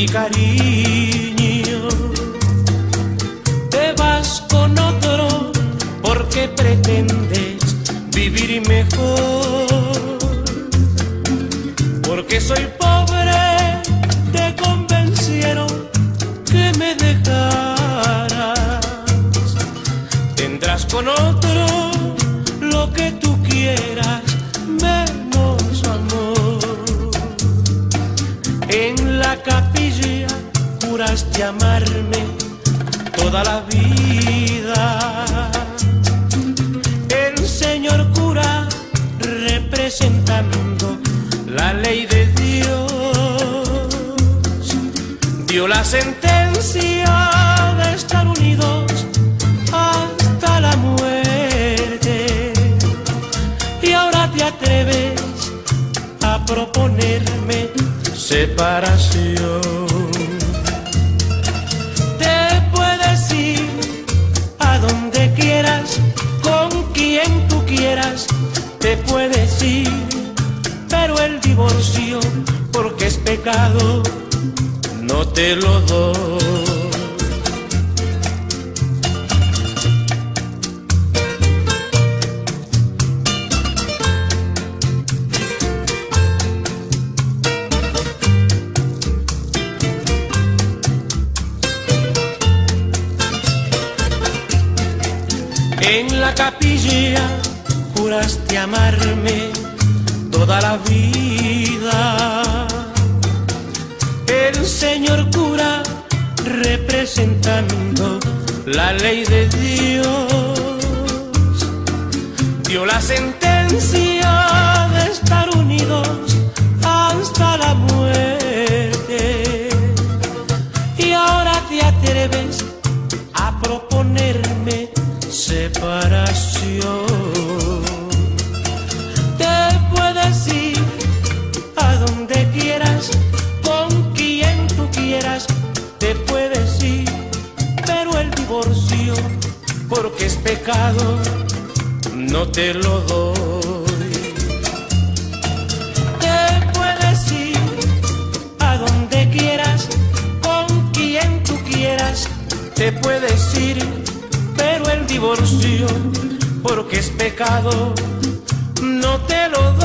mi cariño. Te vas con otro porque pretendes vivir mejor. Porque soy pobre, te convencieron que me dejarás. Tendrás con otro lo que tú quieras, menos amor. En la capilla juraste amarme toda la vida. El señor cura, representando la ley de Dios, dio la sentencia de estar unidos hasta la muerte. Y ahora te atreves a proponerme separación. Te puedes ir a donde quieras, con quien tú quieras, te puedes ir, pero el divorcio, porque es pecado, no te lo doy. En la capilla juraste amarme toda la vida. El señor cura, representando la ley de Dios, dio la sentencia de estar unidos hasta la muerte. Y ahora te atreves a proponerme separación. Te puedes ir a donde quieras, con quien tú quieras, te puedes ir, pero el divorcio, porque es pecado, no te lo doy. Te puedes ir a donde quieras, con quien tú quieras, te puedes ir, pero el divorcio, porque es pecado, no te lo doy.